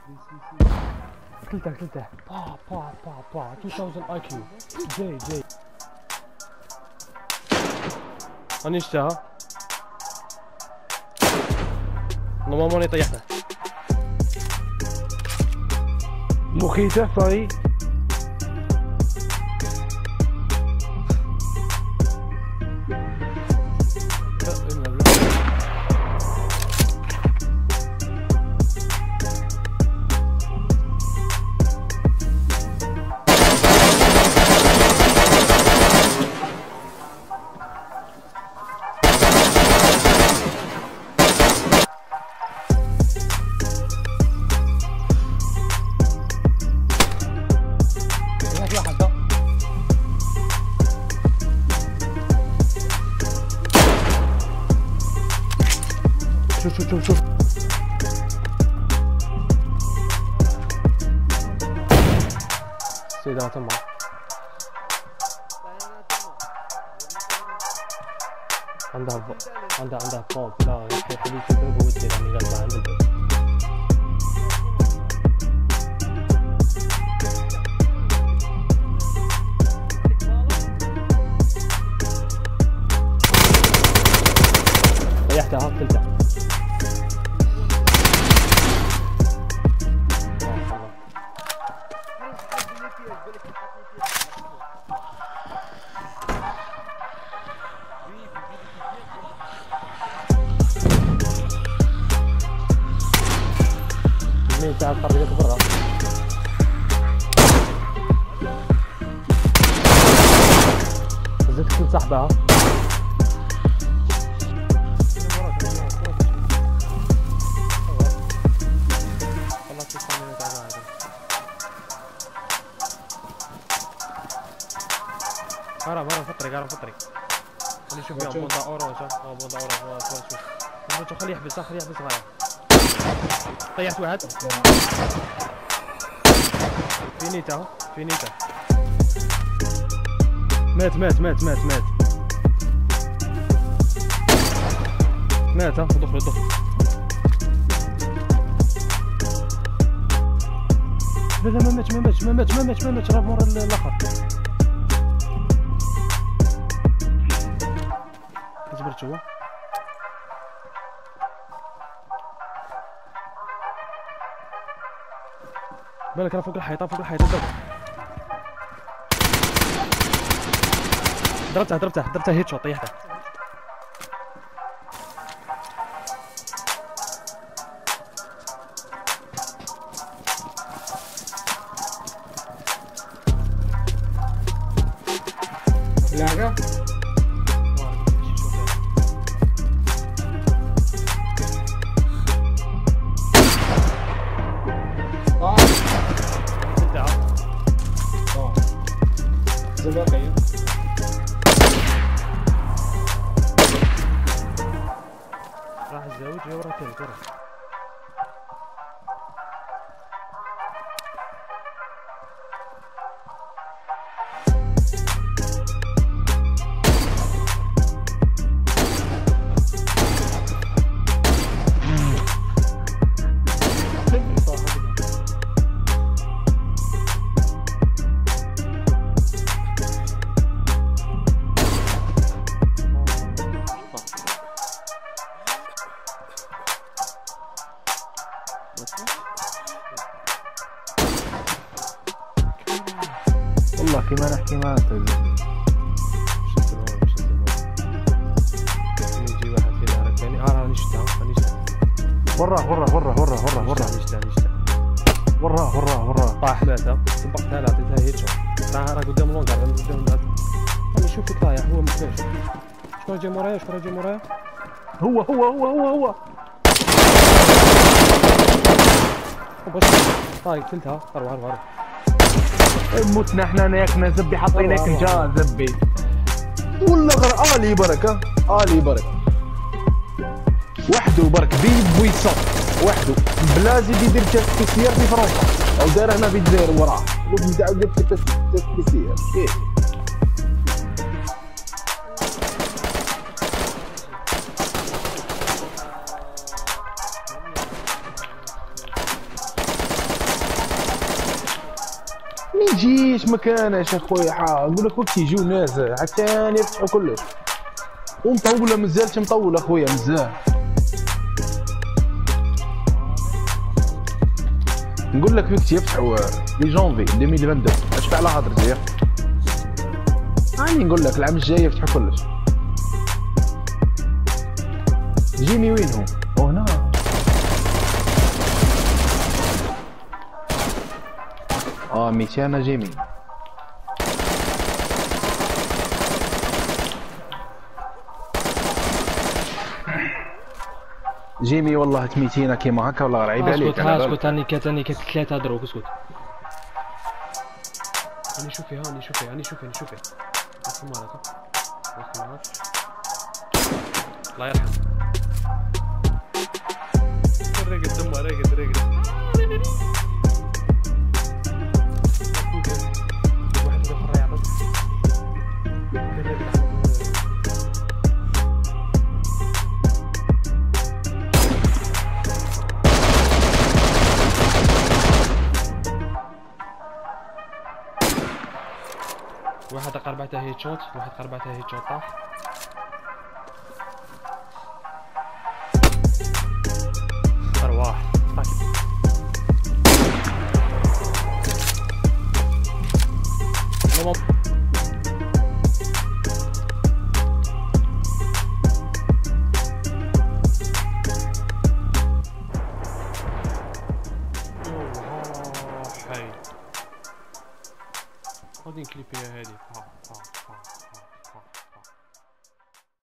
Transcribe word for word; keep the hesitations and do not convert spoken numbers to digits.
قتلته قتلته با با با با ألفين اي كيو. جاي جاي راني نشتها نورمالمون طيحته مخيته صاي شوف شوف شوف شوف سيدنا تمام عندها ب... عندها عندها بوب لا حبيبي في الباب ودي يعني قلبها عند الباب ريحتها قتلتها مين تعال قرب لك برا زدت كل صاحبها هرب هرب في الطريق هرب في الطريق خليه يشوف فيها بوندا اورانج اه بوندا اورانج شوف شوف خليه يحبس خليه يحبس غاية طيحت واحد فينيتا اهو فينيتا مات مات مات مات مات مات ها دخل دخل لا لا ما ماتش ما ماتش ما ماتش ما ماتش ما ماتش راه مورا الاخر جبرت هو بالك راه فوق الحيطه فوق الحيطه ضربته ضربته ضربته هيد شوت طيحته لاقى زباقية راح الزوج ورا تلك ورا والله كما نحكي ما تدري شو الزمان شو الزمان يجي واحد في دارك ثاني اه راني شفتها راني شفتها وراه وراه وراه وراه وراه وراه راني شفتها راني شفتها وراه وراه وراه طاح باتها طبقتها له عطيتها هيد شوت راه راه قدام لونكار راه قدام راني شوفك طايح هو مكلاش شكون جاي مورايا شكون جاي مورايا هو هو هو هو هو وبس طايق قتلتها هرب هرب هرب متنا احنا ناكنا زبي حطيناك جا زبي ولا غير الي بركه الي بركه وحده برك بيد بويصه وحده بلازم يدير تسيير في فرنسا او دار هنا في الجزائر وراه وبدا قلت تسيير كيف كاينش مكانش اخويا، حا نقول لك وقت يجيو ناس حتى يفتحوا كلش. ومطوله مازالش مطول اخويا مزال. نقول لك وقت يفتحوا لي جونفي ألفين واثنين وعشرين اش فعلا هضر زير. راني نقول لك العام الجاي يفتحوا كلش. جيمي وين هو؟ هو هنا. اه ميتين جيمي. جيمي والله تميتينا كيما هكا والله عيب عليك. اسكت ها اسكت، هاني كات هاني كات ثلاثة دروك. اسكت هاني شوفي هاني شوفي هاني شوفي هاني شوفي اسمع لك اسمع لك الله يرحم. رقد دمه رقد رقد واحد في الرياض. واحد قربعته هيت شوت، واحد قربعته هيت شوت طاح. ارواح طاح. غادي نكليبيها هادي. ها ها ها